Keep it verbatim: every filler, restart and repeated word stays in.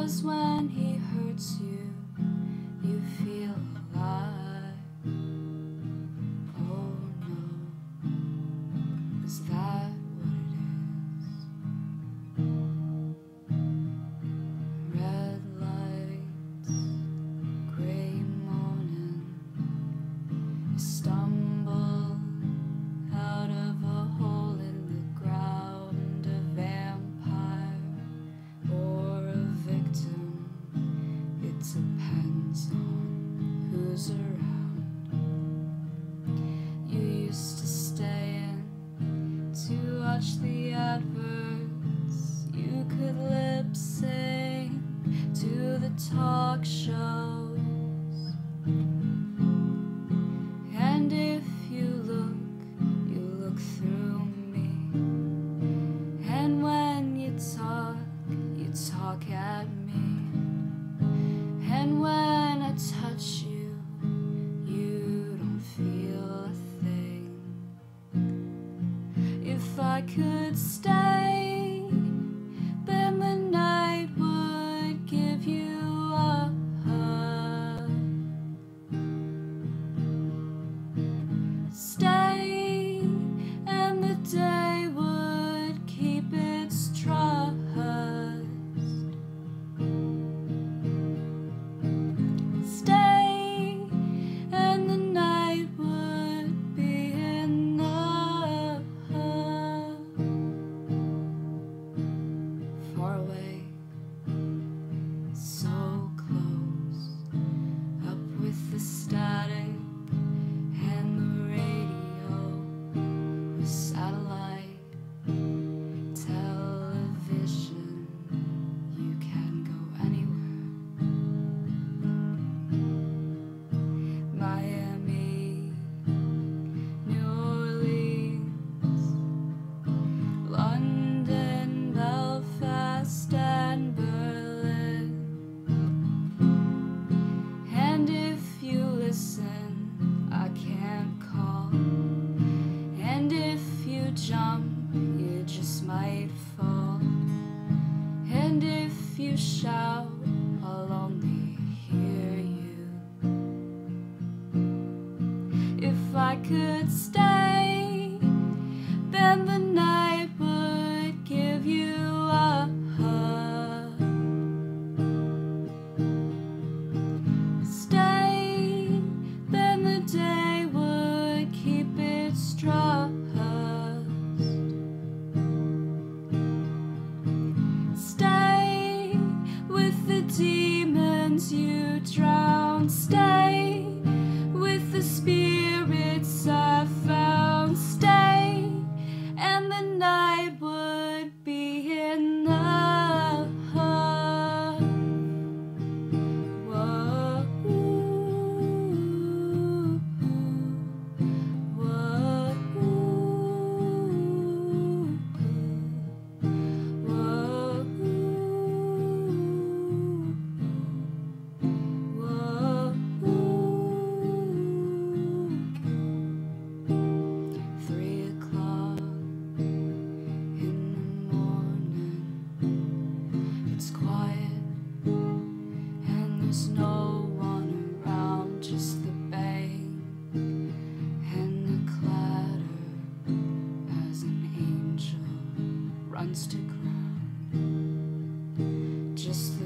'cause when he hurts you, you feel alive. Oh no, is that what it is? Red lights, gray morning, you stumble out of a hole in the ground, a vampire or a victim, it depends on who's around. You used to stay in to watch the adverts, you could lip sync to the talk shows, and if you look, you look through me, and when you talk, you talk at me, and when I touch you, you don't feel a thing. If I could stay, then the night would give you a hug. Stay, and the day would keep its trust. Stay, and the night would be enough. Far away, so close, up with the static and the radio, with satellite television, you can go anywhere. Miami, New Orleans, London, Belfast, and Berlin. And if you listen, I can't call. And if you jump, you just might fall. And if you shout, I'll only hear you. If I could stay, then the night would give you a hug. Stay, then the day would keep its trust. Stay with the demons you drowned. Stay with the spirits I found. Stay, and the night would be enough. Whoa, whoa, whoa, Three o'clock in the morning, it's quiet and there's no one around, just the bang and the clatter as an angel runs to ground. Just